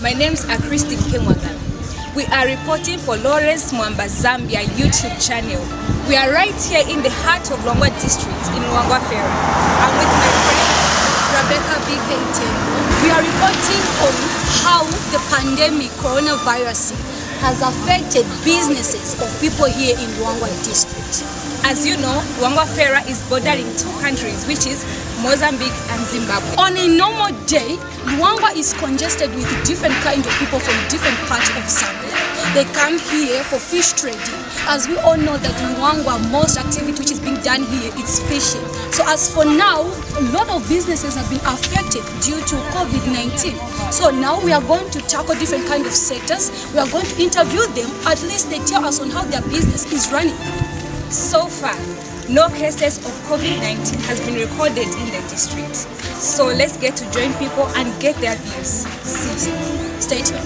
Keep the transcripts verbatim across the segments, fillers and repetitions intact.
My name's Christine Kemwaga. We are reporting for Lawrence Mwamba Zambia YouTube channel. We are right here in the heart of Luangwa district in Luangwa Fera. I'm with my friend Rebecca B K ten. We are reporting on how the pandemic coronavirus has affected businesses of people here in Luangwa district. As you know, Luangwa Fera is bordering two countries, which is Mozambique and Zimbabwe. On a normal day, Luangwa is congested with different kinds of people from different parts of Zambia. They come here for fish trading. As we all know that in Luangwa, most activity which is being done here is fishing. So as for now, a lot of businesses have been affected due to COVID nineteen. So now we are going to tackle different kinds of sectors. We are going to interview them. At least they tell us on how their business is running. So far, no cases of COVID nineteen has been recorded in the district. So let's get to join people and get their views. See you. Stay tuned.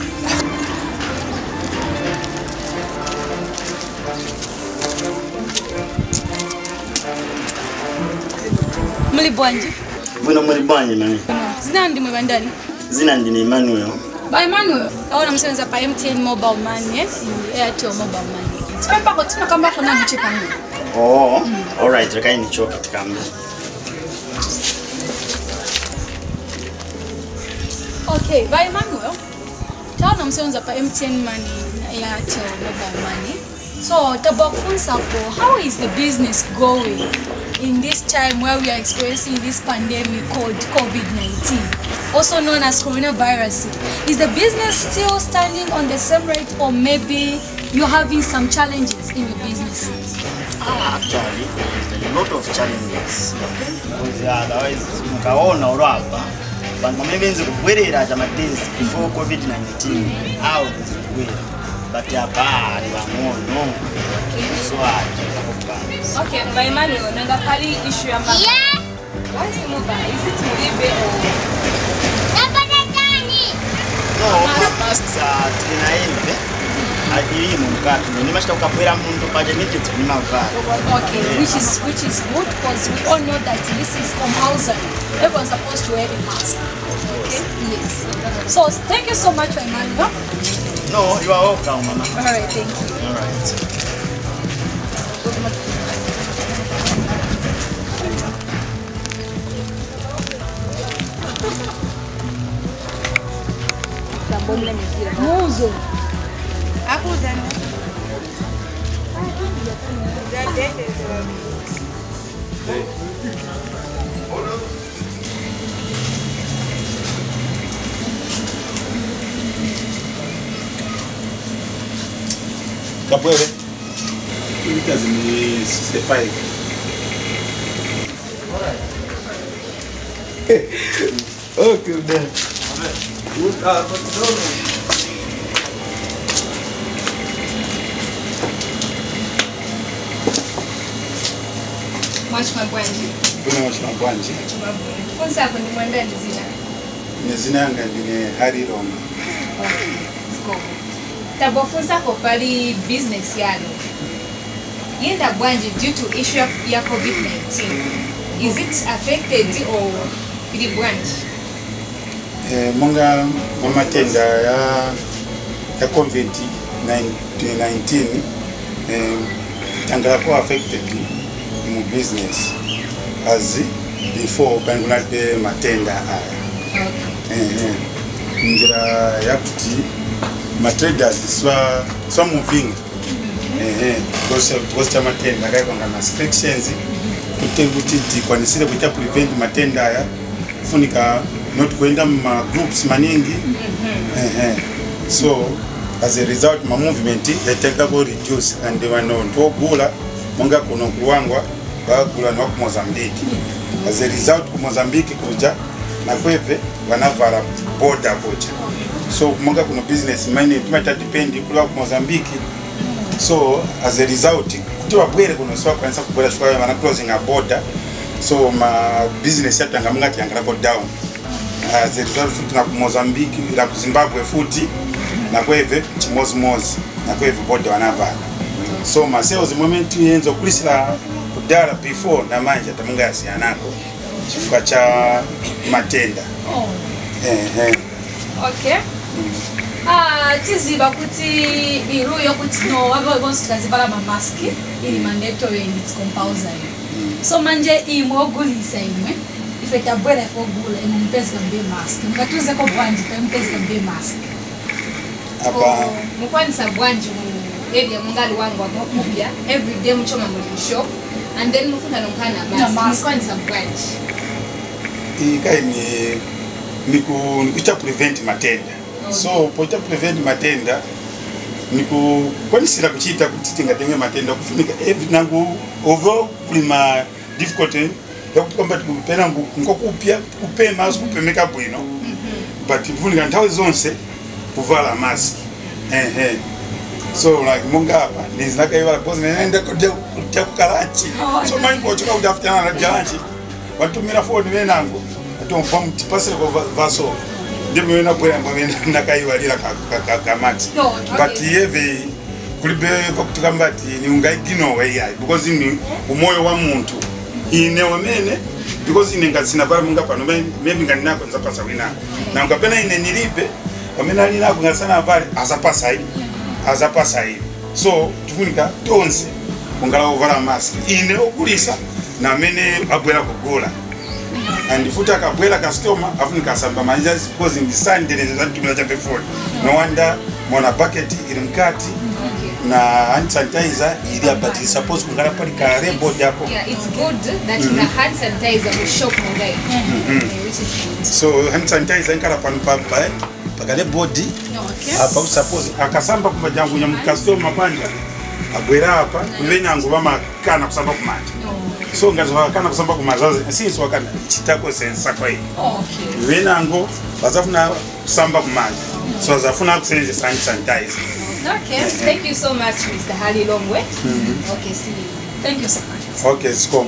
Mulibwanji. Bueno mulibwanji nani? Zina ndi mwandani? Zina ndi ni Emmanuel. Ba Emmanuel, aona msenza pa M T N mobile money, eh? Airtel mobile money. Tsipemba ko tina kamba ko na bichi pangu. Oh, mm. All right, reka ni choke tikambe. Okay, ba Emmanuel. Taona msenza pa M T N money na Airtel mobile money. So, tabafunsa ko, how is the business going in this time where we are experiencing this pandemic called COVID nineteen, also known as coronavirus? Is the business still standing on the same rate, or maybe you're having some challenges in your business? Ah, actually, there's a lot of challenges. Because otherwise, mkaona urapa, but maybe nzi kuwerera chama days before COVID nineteen, how is it way? But ya bali wa mono. So okay, by Emmanuel, nanga pali issue ya mama. Yeah. Why is the mobile? Is it Mulibe or? No, masks are tinaimbe. Adiri mumkatu. Ni mashita ukapwera muntu paje midget ni mavara. Okay, yeah. which is which is good because we all know that this is compulsory. Everyone's supposed to wear a mask. Okay? Yes. So thank you so much, Emmanuel. No, you are welcome, Mama. All right, thank you. All right. Muzo. Aku dan. Capoeira. Muitas vezes se faz. Oh, que bem. Ah, Mwachuma bwanji. Kuna mwachuma bwanji. Kwanza hapo ni mwandani zina. Ni zina yanga ni Hari Roma. Okay, let's go. Tabofunza ko pali business yalo. Yenda bwanji due to issue ya COVID nineteen. Is it affected or ili bwanji? Eh, monga matenda ya ya COVID nineteen eh tangala ko affected mu business as before bangula pe matenda haya. Eh eh njira ya kuti ma traders swa swa moving eh eh because because cha matenda kai kwanga na restrictions kutenguti kwanisire kuita prevent matenda haya funika not kuenda ma groups maningi eh eh so as a result ma movement yateka go reduce and they were known to gula monga kuno kuwangwa bagula no ku Mozambique. As a result ku Mozambique kuja na kwepe wanavala border kuja. So monga kuno business mine tumata depend kula ku Mozambique. So as a result kutiwa bwere kuno swa kwanza kubora swa wana closing a border. So ma business yatanga munga tiangala go down. As a result futi na ku Mozambique na ku Zimbabwe futi na kwepe chimozimozi na kwepe border wanavala. So my sales moment yenzo kulisila kudala before na manje tamunga yasianako chifuka cha matenda. Oh. Eh eh. Okay. Ah, tiziba kuti iru yokuti no wabo bonse kazivala ma mask ili mandatory and it's compulsory. So manje imwe ogulisa imwe ife tabwera ifo gula imwe mpezi kambe mask. Mkatuze ko bwanji kwa mpezi kambe mask. Apa mukwanisa bwanji mu area mungali wangu wa mupya every day mchoma mu shop and then mufuna nonkana mask. Mukwanisa bwanji. Ikai ni niku nikucha prevent matenda. So pocha prevent matenda niku kwanisira kuchita kuti tingatenge matenda kufunika every nangu over prima difficulty yakukomba kupena ngokupya kupema kupemeka bwino but kufunika nthawi zonse kuvala mask eh eh so like monga hapa nizinakaiwa because nenda kuja kukalachi so mimi kochoka kutafuta na jalanchi watumira phone wenango atompa mtipasira kwa vaso ndimo na bwera mwene nakaiwalira kamati but yeve kulibe kokutikambati ni ungaigino way because ni umoyo wa muntu ine wamene because ine ngasina pala munga pano maybe nganako nzapasa wina na ngapena ine nilipe wamene ali nako ngasana pale azapasa hivi azapasa hivi so tufunika tonse ungala uvala mask ine okulisa na mene abwera kugula and futa kabwela customer afunika samba manja because in the sun there is a tumela chape phone no wonder mona bucket ili mkati na hand sanitizer ili abati suppose kungala pali ka reboard hapo. Yeah, it's good that mm -hmm. the hand sanitizer will shop mongai mm -hmm. which is good. So hand sanitizer nkala pan pampa eh pakale body okay hapa suppose akasamba kuma jangu nya customer panja abwera hapa kuvenyango bamakana kusamba kumanja so ngazo kana kusamba kumazazi since wakana chitako sensa kwa hiyo okay venango bazafuna kusamba kumanja so bazafuna kusenze sanitizer. Okay, thank you so much, Mister Hali Longwe. Mm-hmm. Okay, see you. Thank you so much. Okay, it's come.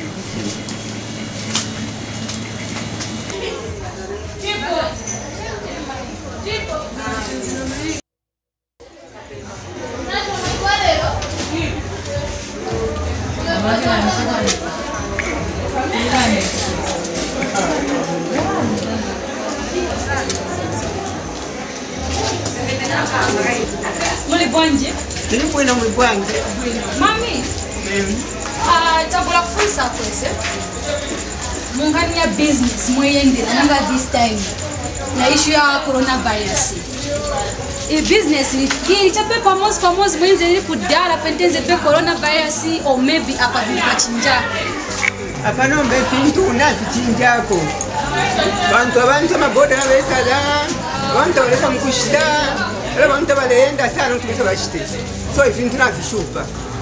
Muli bwanje? Tini kwena muli bwanje. Mami. Ah, tabula kufisa kwese. Mungania business mweyendera nanga this time. Na issue ya coronavirus. E business kiri chape pamoja pamoja mwenze ni kudala pentenze pe coronavirus or maybe akabika chinja. Apano mbe fintu unazi chinjako. Bantu abantu maboda besala. Bantu balesa mkushita. Ela bantu balenda sana tumisa bashite. So ifintu na vishupa.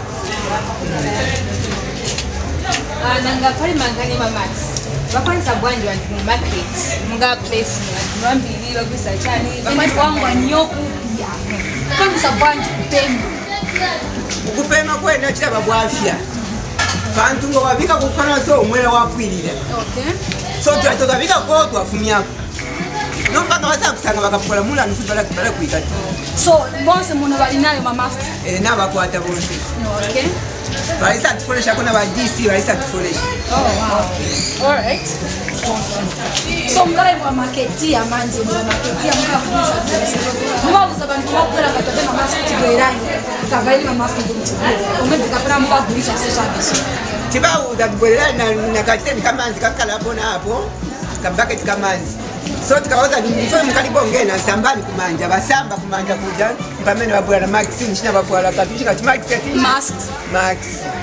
Ah nanga pali mangani mamax. Bakwanza bwanji wa market. Munga place ni wambili bagwisa chani. Bakwanza wangu anyoku pia. Kwanza bwanji kupema. Ukupema kwena chaba bwafya. Bantu ngo babika kukana so umwela wakwilira. Okay. So twatobika ko twafumyako. Nomba twasa kusanga bakapola mula nufubala kubala kuikati. So bonse muno bali nayo mamax. Eh naba kwata bonse. Okay. Baisa tufolesha kuna ba D C baisa tufolesha. Oh wow. All right. So mgala mwa marketi ya manje mwa marketi ya mga kuuza. Mwa kuuza bantu mwa kula katobe na mask tiberani. Kabaili na mask ndumtibu. Ombe kapra mwa kuuza sasa biso. Tiba udabwela na na kateni kamanzi kakala bona hapo. Kabake kamanzi. So tukawaza nifanye mkalibonge na sambani kumanja basamba kumanja kuja mpamene babwala na max nchina babwala kapishi kati max kati Mask. max.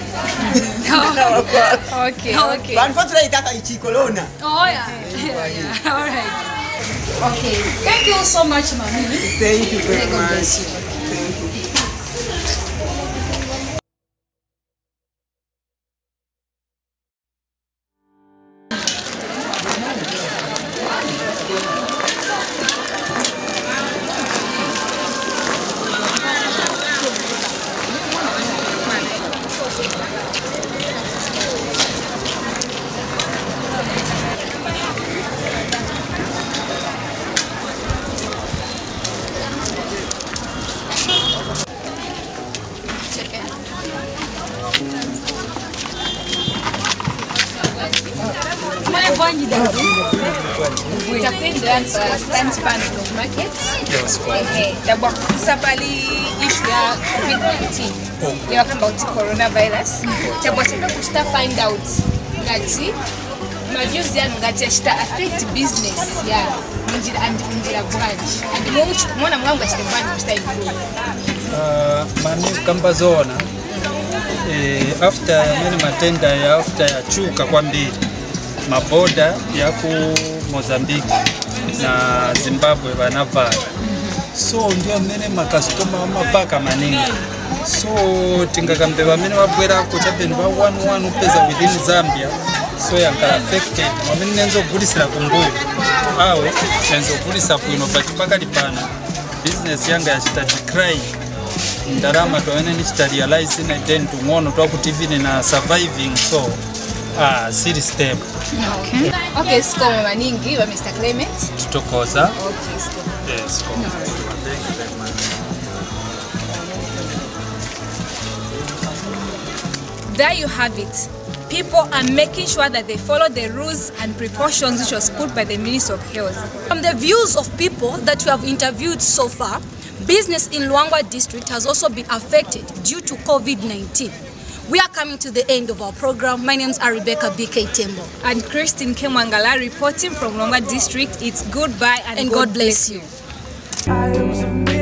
Okay. Okay. Ban fotra itaka ichi corona. Oh yeah. Yeah. All right. Okay. Thank you so much, Mami. Thank you very God much. bless you. Thank you. Kwanji dada. Utakwenda stand span of market. Yes, Eh, tabwa kusa pali issue ya COVID nineteen. Ya kamba uti coronavirus. Tabwa tenda kusta find out ngati majuzi ya ngati ashita affect business ya njira and njira branch. And mwa mwana mwangu ashita branch kusta improve. Uh, mani kamba zona eh, after mene matenda ya after ya chuka kwa mbili maboda ya ku Mozambique na Zimbabwe banavara, so ndio mene makastoma mapaka maningi, so tingakambe bamene babwera ko chabeni ba one one upeza within Zambia, so yankala affected bamene nenzo gulisira kumbuyo awe nenzo gulisa kuino but pakali pana business yanga yachita decline ndarama toene nichita realize na then tungono to ku T V na surviving, so ah city step. Okay. Okay, siko mama ningi wa Mister Clement. Tutokoza. Okay, siko. Yes, go. Thank you very much. There you have it. People are making sure that they follow the rules and precautions which was put by the Ministry of Health. From the views of people that we have interviewed so far, business in Luangwa district has also been affected due to COVID nineteen. We are coming to the end of our program. My name is Rebecca B K Tembo. And Christine Kemwangala reporting from Luangwa district. It's goodbye and, And God, God bless you. you.